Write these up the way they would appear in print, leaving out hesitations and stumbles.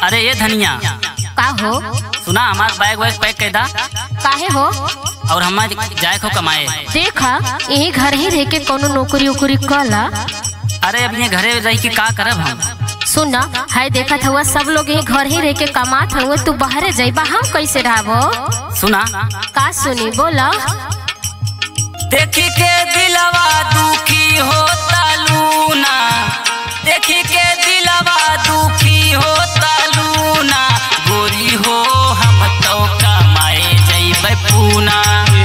अरे ये धनिया का हो? सुना हमार बैग वैग पैक कर दा। काहे हो? और हम जाए को कमाए। देखा यही घर ही रह के कोनो नौकरी उकरी कला। अरे अब ये घरे रह के का करब हम। सुना है देखा था सब लोग यही घर ही रह के कमात हुए, तू बाहरे जाइबा हम कैसे रहबो? सुना का सुनी बोला। देखी के दिलवा दुखी होता लूना, देखी के दिलवा दुखी होता लूना, गोरी हो हम तो कमाए जइबै पूना।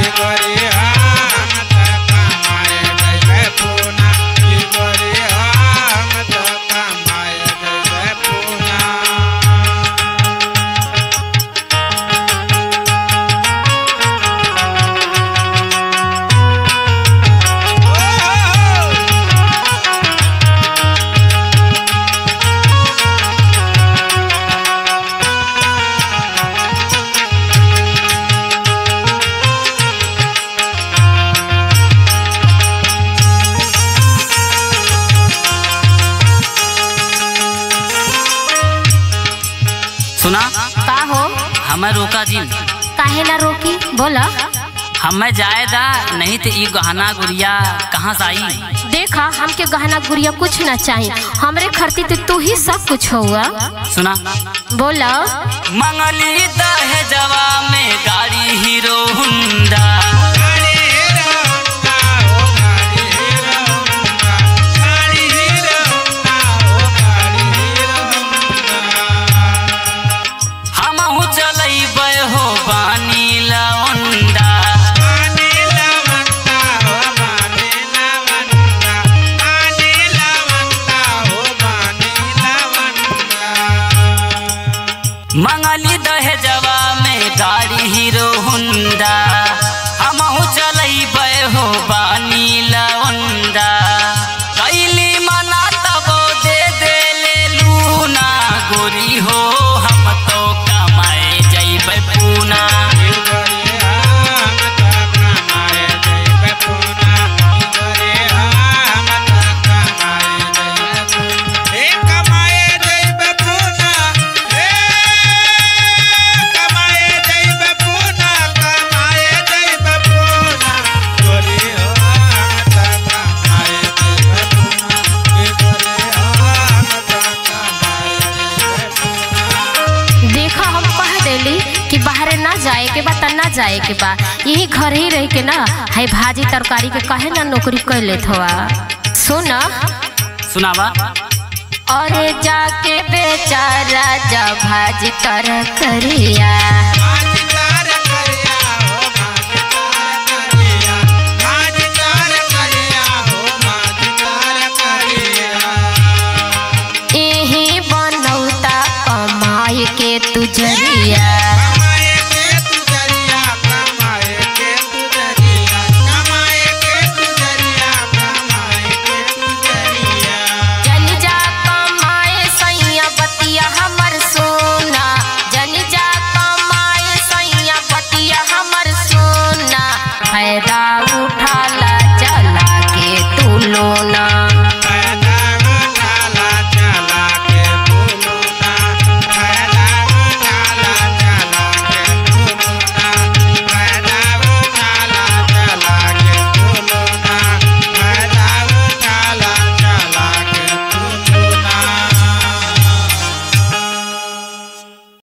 सुना का हो? हमें रोका जी। काहे ना रोकी बोला। हमें जायदा नहीं तो ये गहना गुड़िया कहाँ से आई। देखा हमके गहना गुड़िया कुछ ना चाहिए, हमरे खर्ती तो तू ही सब कुछ हुआ। सुना बोला। मंगली दहेजवा में गाड़ी हीरो हुंडा, मंगली दहेजवा में गाड़ी हीरो हुंडा, हमहु चलैबै हो बानी लवंडा। कैली मना तबो दे दे ले लूना, गोरी हो हम तो कमाए जइबै पूना। कि बाहर ना जाए के बा ना जाए के बा, यही घर ही रह के ना है भाजी तरकारी के कहे ना नौकरी कर ले थवा। सुना सुनावा। और जाके बेचारा जा भाजी तरकारिया, यही बनौता कमाए के तू जरिया। फायदा